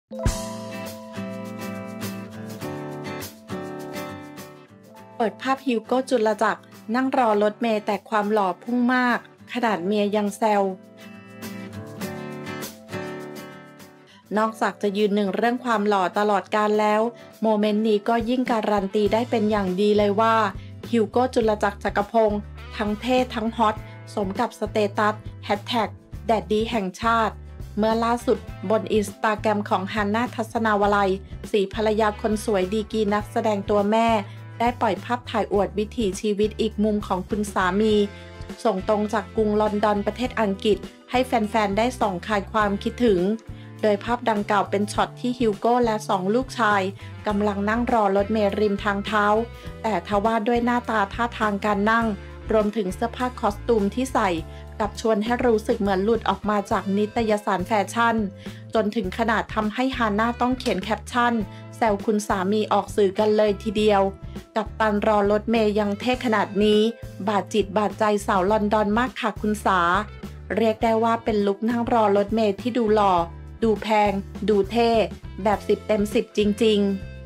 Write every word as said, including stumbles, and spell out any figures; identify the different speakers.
Speaker 1: เปิดภาพฮิวโก้จุลจักรนั่งรอรถเมล์แต่ความหล่อพุ่งมากขนาดเมียยังแซวนอกจากจะยืนหนึ่งเรื่องความหล่อตลอดกาลแล้วโมเมนต์นี้ก็ยิ่งการันตีได้เป็นอย่างดีเลยว่าฮิวโก้จุลจักรจักรพงศ์ทั้งเท่ทั้งฮอตสมกับสเตตัสแฮชแท็กแดดดี้แห่งชาติเมื่อล่าสุดบนอินสตาแกรมของฮันน่าทัศนาวลัยสีภรรยาคนสวยดีกรีนักแสดงตัวแม่ได้ปล่อยภาพถ่ายอวดวิถีชีวิตอีกมุมของคุณสามีส่งตรงจากกรุงลอนดอนประเทศอังกฤษให้แฟนๆได้ส่องคลายความคิดถึงโดยภาพดังกล่าวเป็นช็อตที่ฮิวโก้และสองลูกชายกำลังนั่งรอรถเมล์ริมทางเท้าแต่ทว่าด้วยหน้าตาท่าทางการนั่งรวมถึงเสื้อผ้าคอสตูมที่ใส่กับชวนให้รู้สึกเหมือนหลุดออกมาจากนิตยสารแฟชั่นจนถึงขนาดทำให้ฮาน่าต้องเขียนแคปชั่นแซวคุณสามีออกสื่อกันเลยทีเดียวกับตันรอรถเมย์ยังเท่ขนาดนี้บาดจิตบาดใจสาวลอนดอนมากค่ะคุณสาเรียกได้ว่าเป็นลุคนั่งรอรถเมย์ที่ดูหล่อดูแพงดูเท่แบบสิบเต็มสิบจริงๆ